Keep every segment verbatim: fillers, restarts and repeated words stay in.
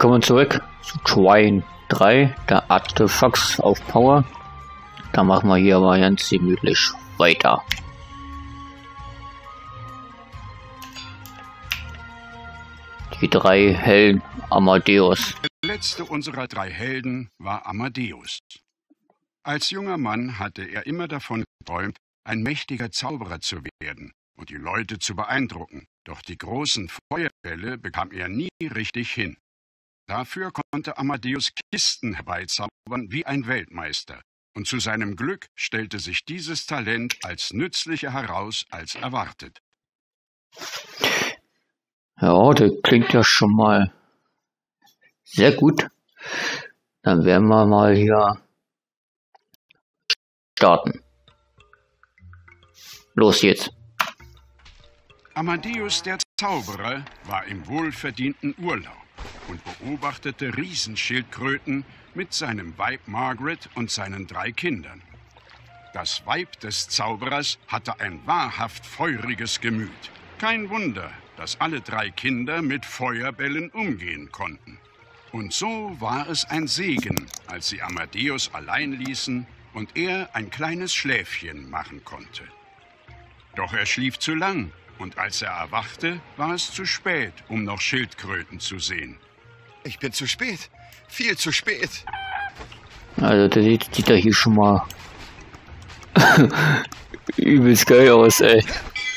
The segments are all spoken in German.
willkommen zurück zu Trine drei, der Artefacts auf Power. Da machen wir hier aber ganz gemütlich weiter. Die drei Helden Amadeus. Der letzte unserer drei Helden war Amadeus. Als junger Mann hatte er immer davon geträumt, ein mächtiger Zauberer zu werden und die Leute zu beeindrucken. Doch die großen Feuerbälle bekam er nie richtig hin. Dafür konnte Amadeus Kisten herbeizaubern wie ein Weltmeister. Und zu seinem Glück stellte sich dieses Talent als nützlicher heraus als erwartet. Ja, das klingt ja schon mal sehr gut. Dann werden wir mal hier starten. Los jetzt. Amadeus der Zauberer war im wohlverdienten Urlaub und beobachtete Riesenschildkröten mit seinem Weib Margaret und seinen drei Kindern. Das Weib des Zauberers hatte ein wahrhaft feuriges Gemüt. Kein Wunder, dass alle drei Kinder mit Feuerbällen umgehen konnten. Und so war es ein Segen, als sie Amadeus allein ließen und er ein kleines Schläfchen machen konnte. Doch er schlief zu lang, und als er erwachte, war es zu spät, um noch Schildkröten zu sehen. Ich bin zu spät. Viel zu spät. Also das sieht, sieht ja hier schon mal übelst geil aus, ey.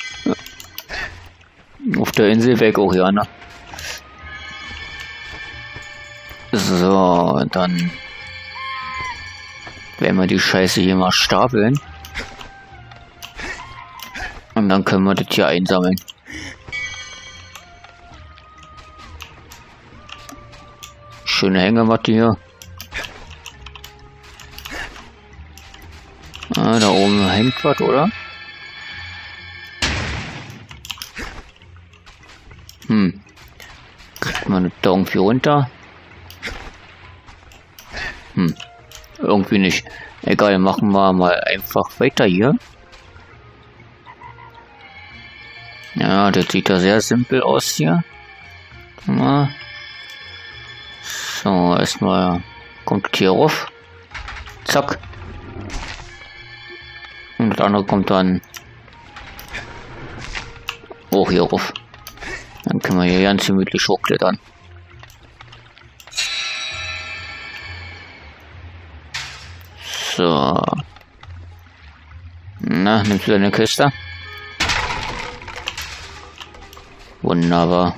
Auf der Insel weg auch, ja, ne? So, dann werden wir die Scheiße hier mal stapeln. Und dann können wir das hier einsammeln. Schöne Hängematte hier. Ah, da oben hängt was, oder? Hm. Kriegt man das da irgendwie runter? Hm. Irgendwie nicht. Egal, machen wir mal einfach weiter hier. Ja, das sieht ja sehr simpel aus hier. Mal. So, erstmal kommt das hier rauf. Zack. Und das andere kommt dann auch hier rauf. Dann können wir hier ganz gemütlich hochklettern. So. Na, nimmst du deine Kiste? Wunderbar.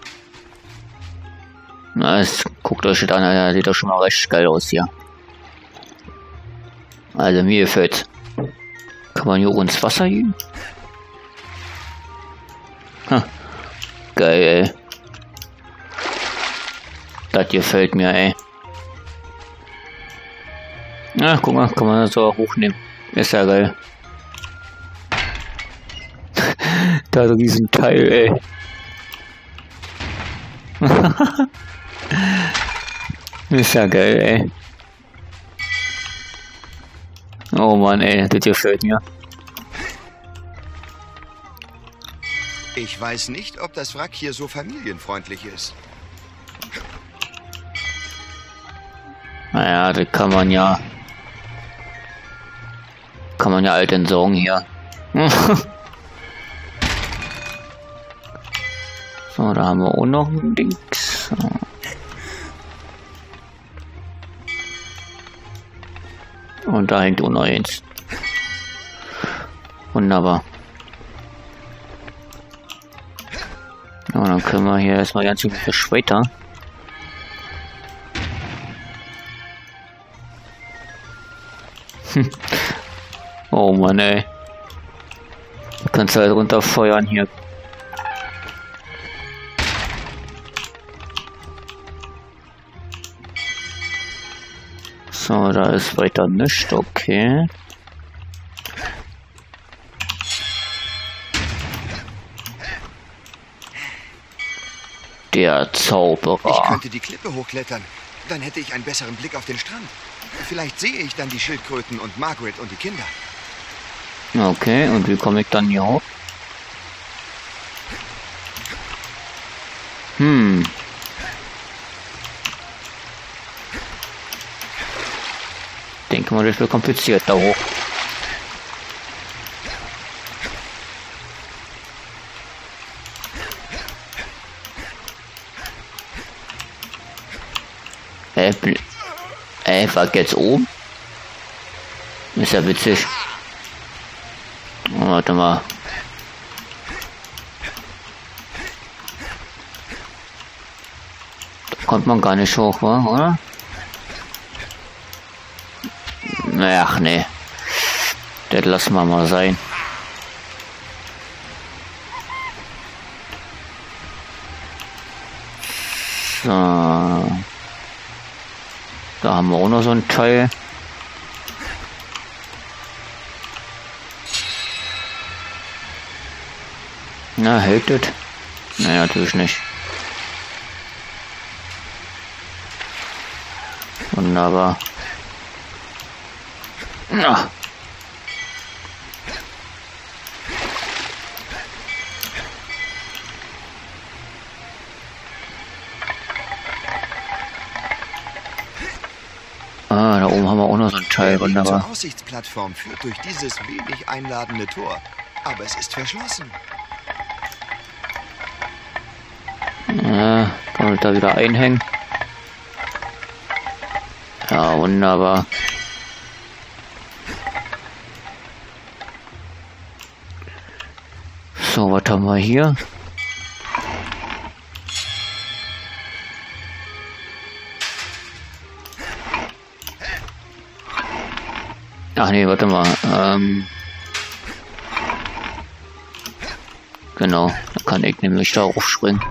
Na, jetzt guckt euch das an, ja, sieht doch schon mal recht geil aus hier. Also mir gefällt. Kann man hier ins Wasser gehen? Ha. Geil, ey. Das gefällt mir, ey. Na, guck mal, kann man das so hochnehmen. Ist ja geil. Da so diesen Teil, ey. Ist ja geil, ey. Oh Mann, ey, das gefällt mir. Ich weiß nicht, ob das Wrack hier so familienfreundlich ist. Naja, das kann man ja... Kann man ja alt entsorgen hier. So, da haben wir auch noch ein Dings. So. Und da hängt auch noch eins. Wunderbar. Ja, dann können wir hier erstmal ganz viel weiter. Oh Mann, ey. Du kannst halt runterfeuern hier. So, da ist weiter nichts, okay. Der Zauberer. Ich könnte die Klippe hochklettern. Dann hätte ich einen besseren Blick auf den Strand. Vielleicht sehe ich dann die Schildkröten und Margaret und die Kinder. Okay, und wie komme ich dann hier hoch? Hm. denke mal, das wird kompliziert da hoch. Äh, äh, war jetzt oben? Ist ja witzig. Oh, warte mal. Da kommt man gar nicht hoch, wa? Oder? Ach nee. Das lassen wir mal sein. So. Da haben wir auch noch so ein Teil. Na, hält das? Naja, natürlich nicht. Wunderbar. Ja. Ah, da oben haben wir auch noch so ein Teil. Wunderbar. Die Aussichtsplattform führt durch dieses wenig einladende Tor, aber es ist verschlossen. Ja, kann ich da wieder einhängen. Ja, wunderbar. So, was haben wir hier? Ach nee, warte mal. Ähm genau, da kann ich nämlich da aufspringen.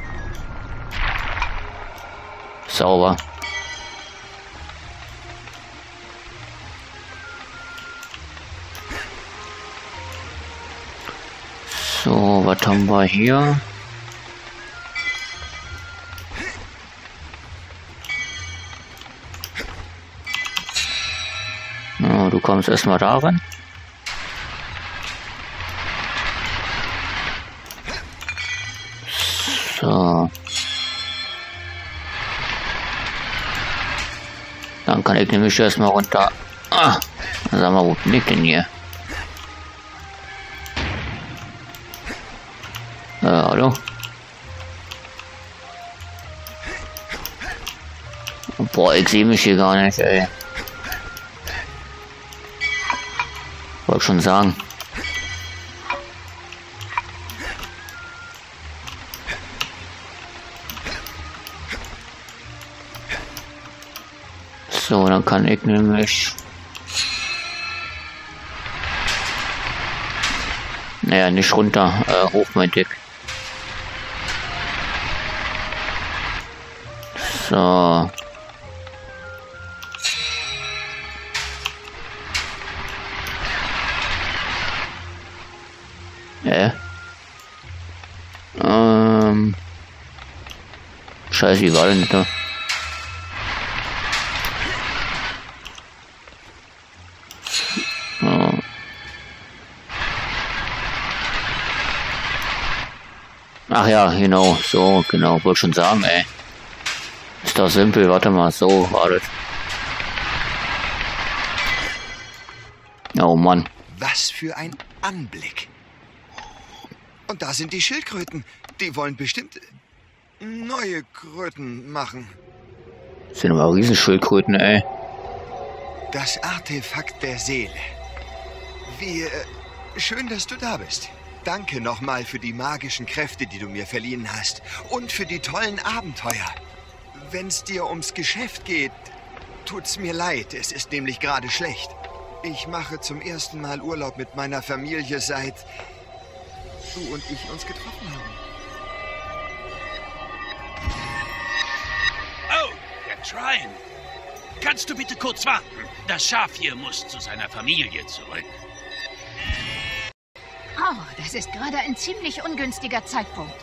Sauber. So, was haben wir hier? Oh, du kommst erstmal da rein. So. Dann kann ich nämlich erstmal runter. Ah, sag mal, wo bin ich denn hier? Äh, hallo? Boah, ich sehe mich hier gar nicht, ey. Wollte schon sagen. So, dann kann ich nämlich... Naja, nicht runter, äh, hoch mein Dick. So. Hä? Ähm. Scheiße, wie war denn da? Oh. Ach ja, genau, so, genau, wollte schon sagen, ey. Ist doch simpel, warte mal, so war das. Oh Mann. Was für ein Anblick. Und da sind die Schildkröten. Die wollen bestimmt neue Kröten machen. Das sind aber Riesenschildkröten, ey. Das Artefakt der Seele. Wie äh, schön, dass du da bist. Danke nochmal für die magischen Kräfte, die du mir verliehen hast. Und für die tollen Abenteuer. Wenn's dir ums Geschäft geht, tut's mir leid. Es ist nämlich gerade schlecht. Ich mache zum ersten Mal Urlaub mit meiner Familie, seit du und ich uns getroffen haben. Oh, der Trine. Kannst du bitte kurz warten? Das Schaf hier muss zu seiner Familie zurück. Oh, das ist gerade ein ziemlich ungünstiger Zeitpunkt.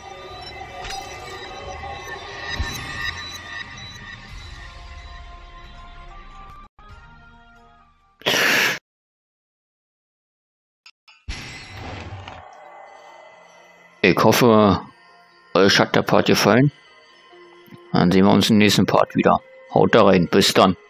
Ich hoffe, euch hat der Part gefallen. Dann sehen wir uns im nächsten Part wieder. Haut da rein, bis dann.